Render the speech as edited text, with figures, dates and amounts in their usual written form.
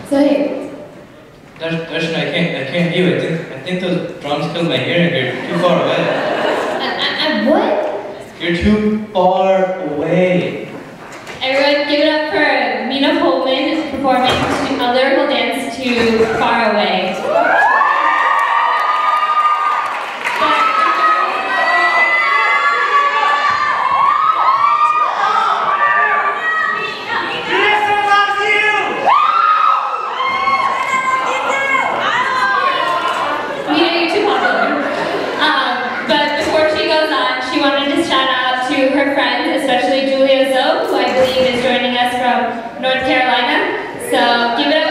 So hey. Darshan, I can't hear you. I think those drums killed my hearing. You're too far away. What? You're too far away. Everyone give it up for Mina performing a lyrical dance to Far Away. Her friends, especially Julia Zoe, who I believe is joining us from North Carolina. So give it up